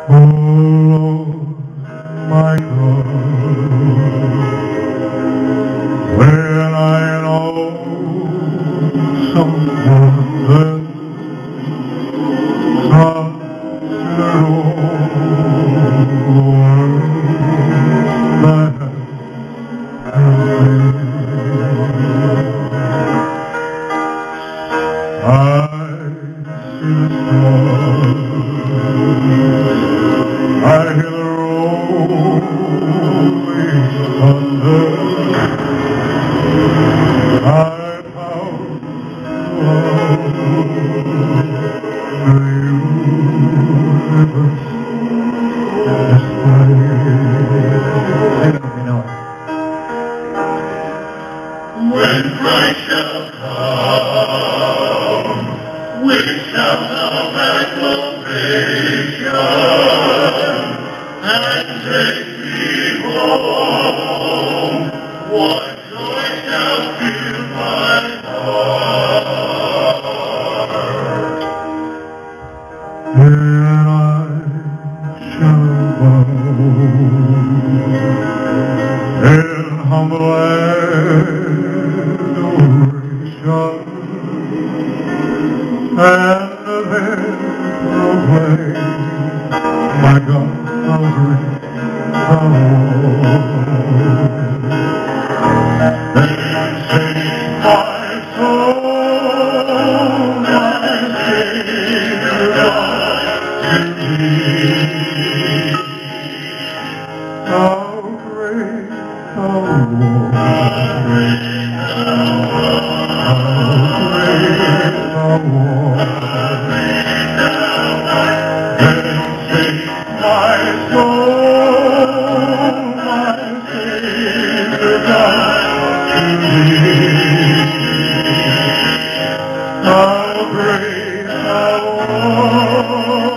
Oh Lord, my God, when I know someone that consider all the world that has I see the stars, I hear the rolling thunder, I pound the universe display. When Christ shall come, we shall have acclamation and take me home. What joy shall fill my heart? Then I shall bow in humble adoration, and then proclaim, my God, how great thou art. Then sing my soul, my Savior God, to thee. How great thou art, how great thou art. Then sing my soul, my Savior God, to thee. How great thou art.